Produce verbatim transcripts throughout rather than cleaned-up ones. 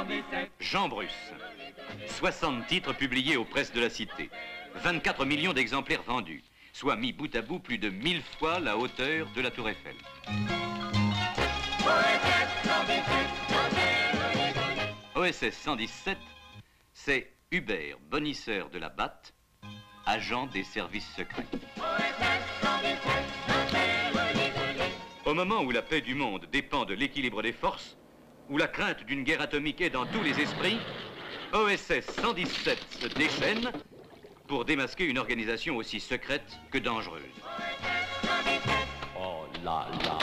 Jean Bruce. soixante titres publiés aux presses de la Cité. vingt-quatre millions d'exemplaires vendus, soit mis bout à bout plus de mille fois la hauteur de la Tour Eiffel. O S S cent dix-sept, c'est Hubert, bonisseur de la Batte, agent des services secrets. Au moment où la paix du monde dépend de l'équilibre des forces, où la crainte d'une guerre atomique est dans tous les esprits, O S S cent dix-sept se déchaîne pour démasquer une organisation aussi secrète que dangereuse. Oh là là.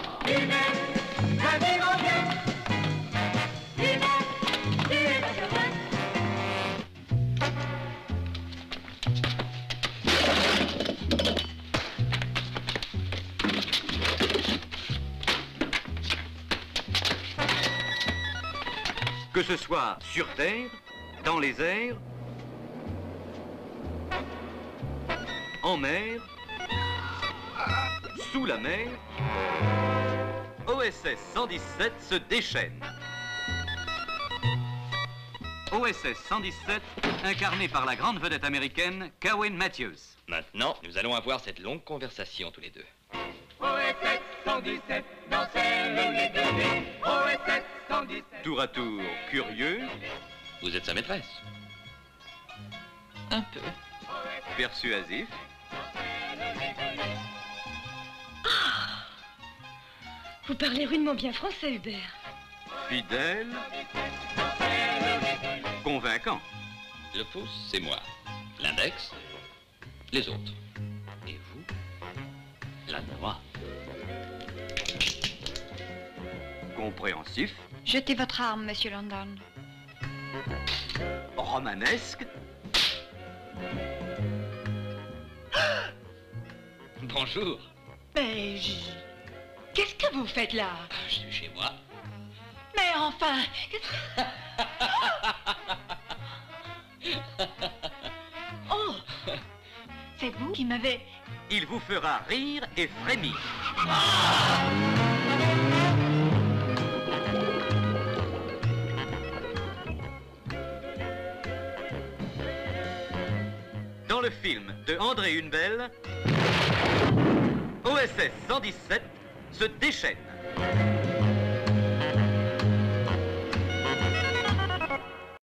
Que ce soit sur Terre, dans les airs, en mer, sous la mer, O S S cent dix-sept se déchaîne. O S S cent dix-sept, incarné par la grande vedette américaine Kawen Matthews. Maintenant, nous allons avoir cette longue conversation tous les deux. O S S cent dix-sept, dans celle où les deux nés. O S S cent dix-sept. Tour à tour curieux. Vous êtes sa maîtresse? Un peu. Persuasif. Ah! Vous parlez rudement bien français, Hubert. Fidèle. Convaincant. Le pouce, c'est moi. L'index, les autres. Et vous, la noix. Compréhensif. Jetez votre arme, monsieur London. Romanesque. Bonjour. Mais je... Qu'est-ce que vous faites là? Je suis chez moi. Mais enfin... Oh! C'est vous qui m'avez... Il vous fera rire et frémir. Dans le film de André Hunebelle, O S S cent dix-sept se déchaîne.